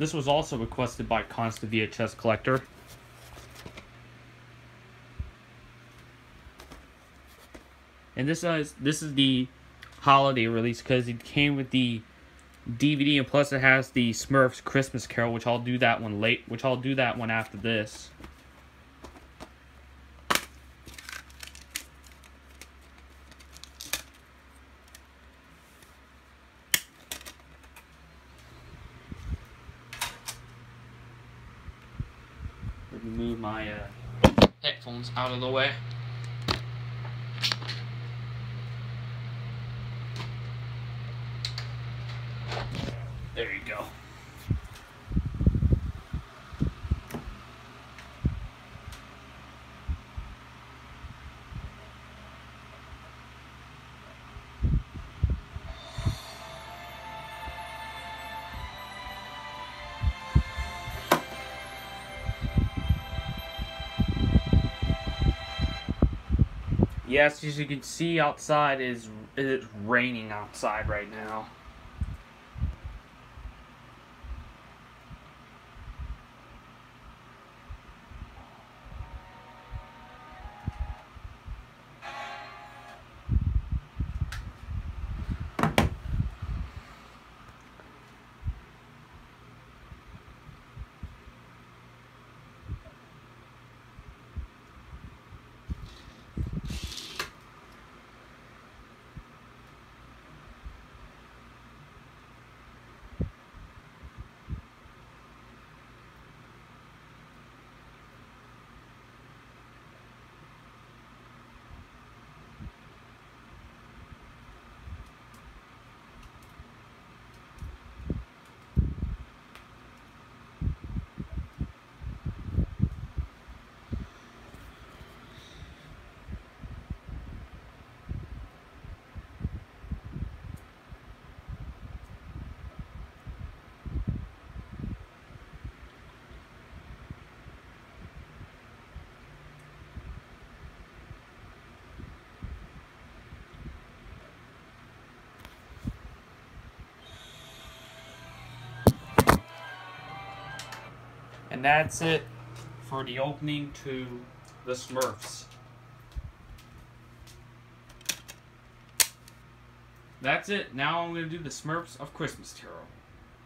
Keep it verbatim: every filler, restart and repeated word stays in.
This was also requested by Connace the V H S collector. And this is this is the holiday release because it came with the D V D, and plus it has the Smurfs Christmas Carol, which I'll do that one late, which I'll do that one after this. Move my uh, headphones out of the way. There you go. Yes, as you can see outside, is it's raining outside right now. And that's it for the opening to the Smurfs. That's it. Now I'm going to do the Smurfs of Christmas Carol.